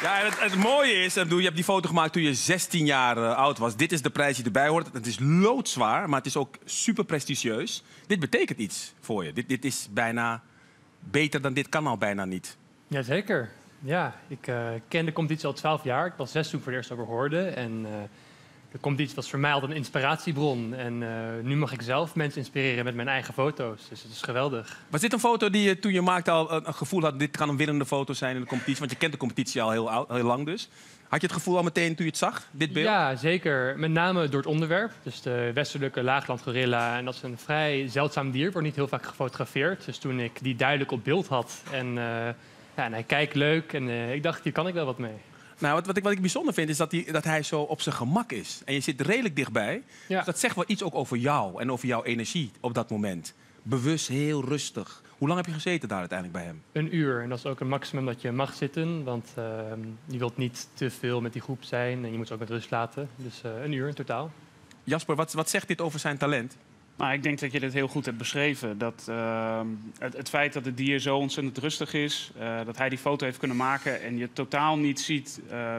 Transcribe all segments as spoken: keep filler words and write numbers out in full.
Ja, en het, het mooie is, je hebt die foto gemaakt toen je zestien jaar uh, oud was. Dit is de prijs die erbij hoort. Het is loodzwaar, maar het is ook super prestigieus. Dit betekent iets voor je. Dit, dit is bijna beter dan dit kan al bijna niet. Jazeker. Ja, ik uh, ken de competitie al twaalf jaar. Ik was zes toen ik voor het eerst over hoorde. En uh, de competitie was voor mij altijd een inspiratiebron. En uh, nu mag ik zelf mensen inspireren met mijn eigen foto's. Dus het is geweldig. Was dit een foto die je toen je maakte al een, een gevoel had... dit kan een winnende foto zijn in de competitie? Want je kent de competitie al heel, oud, heel lang dus. Had je het gevoel al meteen toen je het zag, dit beeld? Ja, zeker. Met name door het onderwerp. Dus de westelijke laaglandgorilla. En dat is een vrij zeldzaam dier. Wordt niet heel vaak gefotografeerd. Dus toen ik die duidelijk op beeld had... en, uh, ja, en hij kijkt leuk. En uh, ik dacht, hier kan ik wel wat mee. Nou, wat, wat, ik, wat ik bijzonder vind, is dat hij, dat hij zo op zijn gemak is. En je zit redelijk dichtbij. Ja. Dus dat zegt wel iets ook over jou en over jouw energie op dat moment. Bewust, heel rustig. Hoe lang heb je gezeten daar uiteindelijk bij hem? Een uur. En dat is ook een maximum dat je mag zitten. Want uh, je wilt niet te veel met die groep zijn. En je moet ze ook met rust laten. Dus uh, een uur in totaal. Jasper, wat, wat zegt dit over zijn talent? Nou, ik denk dat je dit heel goed hebt beschreven. Dat, uh, het, het feit dat het dier zo ontzettend rustig is, uh, dat hij die foto heeft kunnen maken en je totaal niet ziet uh,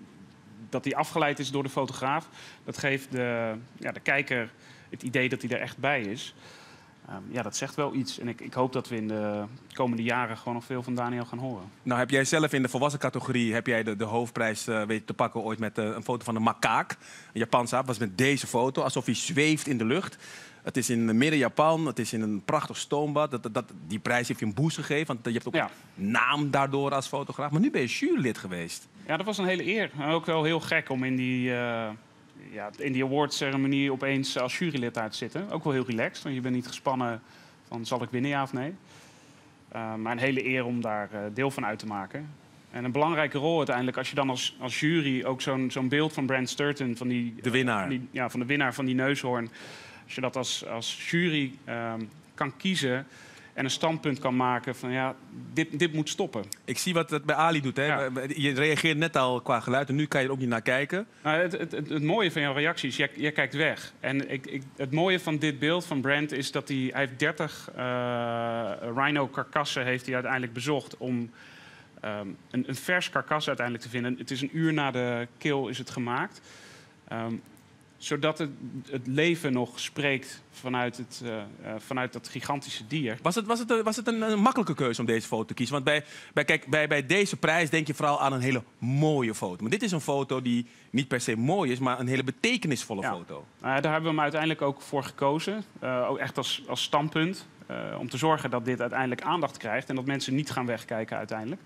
dat hij afgeleid is door de fotograaf, dat geeft de, ja, de kijker het idee dat hij er echt bij is. Uh, ja, dat zegt wel iets. En ik, ik hoop dat we in de komende jaren gewoon nog veel van Daniel gaan horen. Nou, heb jij zelf in de volwassen categorie heb jij de, de hoofdprijs uh, weten te pakken ooit met uh, een foto van een makaak. Een Japanse aap was met deze foto, alsof hij zweeft in de lucht. Het is in midden Japan, het is in een prachtig stoombad. Dat, dat, dat, die prijs heeft je een boost gegeven, want je hebt ook ja. een naam daardoor als fotograaf. Maar nu ben je jurylid geweest. Ja, dat was een hele eer. Ook wel heel gek om in die, uh, ja, in die awardsceremonie opeens als jurylid uit te zitten. Ook wel heel relaxed, want je bent niet gespannen van zal ik winnen, ja of nee. Uh, maar een hele eer om daar uh, deel van uit te maken. En een belangrijke rol uiteindelijk, als je dan als, als jury ook zo'n zo'n beeld van Brant Sturton, van die, de winnaar, van die, ja, van de winnaar van die neushoorn. Als je dat als, als jury um, kan kiezen en een standpunt kan maken van ja, dit, dit moet stoppen. Ik zie wat het bij Ali doet. Hè? Ja. Je reageert net al qua geluid en nu kan je er ook niet naar kijken. Nou, het, het, het, het mooie van jouw reactie is, jij, jij kijkt weg. En ik, ik, het mooie van dit beeld van Brant is dat hij, hij heeft dertig uh, rhino-karkassen heeft hij uiteindelijk bezocht om um, een, een vers karkas uiteindelijk te vinden. Het is een uur na de kill is het gemaakt. Um, zodat het, het leven nog spreekt vanuit, het, uh, uh, vanuit dat gigantische dier. Was het, was het, een, was het een, een makkelijke keuze om deze foto te kiezen? Want bij, bij, kijk, bij, bij deze prijs denk je vooral aan een hele mooie foto. Maar dit is een foto die niet per se mooi is, maar een hele betekenisvolle ja. foto. Uh, daar hebben we hem uiteindelijk ook voor gekozen. Uh, ook echt als, als standpunt. Uh, om te zorgen dat dit uiteindelijk aandacht krijgt en dat mensen niet gaan wegkijken uiteindelijk.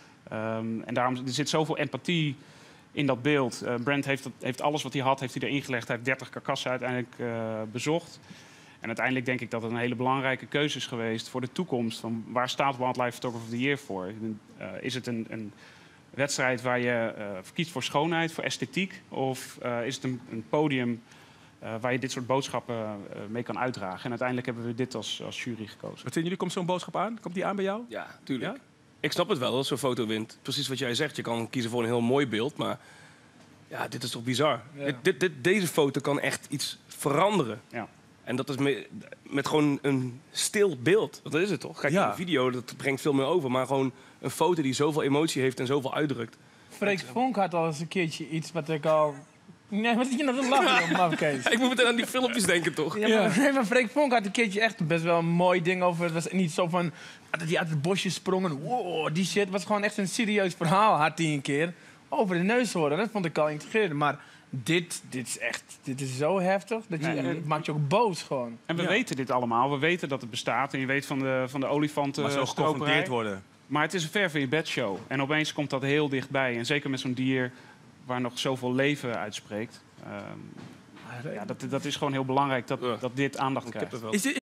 Um, en daarom er zit zoveel empathie in dat beeld. Uh, Brant heeft, heeft alles wat hij had, heeft hij erin gelegd. Hij heeft dertig karkassen uiteindelijk uh, bezocht. En uiteindelijk denk ik dat het een hele belangrijke keuze is geweest voor de toekomst. Van waar staat Wildlife Photographer of the Year voor? Uh, is het een, een wedstrijd waar je uh, kiest voor schoonheid, voor esthetiek? Of uh, is het een, een podium uh, waar je dit soort boodschappen uh, mee kan uitdragen? En uiteindelijk hebben we dit als, als jury gekozen. Wat vinden jullie? Komt zo'n boodschap aan? Komt die aan bij jou? Ja, tuurlijk. Ja? Ik snap het wel als zo'n foto wint. Precies wat jij zegt. Je kan kiezen voor een heel mooi beeld, maar ja, dit is toch bizar. Ja. Dit, dit, dit, deze foto kan echt iets veranderen. Ja. En dat is met, met gewoon een stil beeld. Dat is het toch? Kijk, ja. een video, dat brengt veel meer over. Maar gewoon een foto die zoveel emotie heeft en zoveel uitdrukt. Freek Vonk had al eens een keertje iets wat ik al... Nee, wat zit je nou te lachen, mafkees? Ik moet meteen aan die filmpjes denken, toch? Ja, maar, nee, maar Freek Vonk had een keertje echt best wel een mooi ding over. Het was niet zo van dat hij uit het bosje sprong en wow, die shit. Het was gewoon echt een serieus verhaal, had hij een keer. Over de neushoorn. Dat vond ik al intrigerend. Maar dit, dit is echt, dit is zo heftig. Dat je, Nee, het maakt je ook boos gewoon. En we ja. weten dit allemaal. We weten dat het bestaat. En je weet van de, van de olifanten. Maar zo geconfronteerd worden. Maar het is een ver van je bedshow. En opeens komt dat heel dichtbij. En zeker met zo'n dier waar nog zoveel leven uitspreekt. Um, ja, dat, dat is gewoon heel belangrijk dat, dat dit aandacht krijgt. Is dit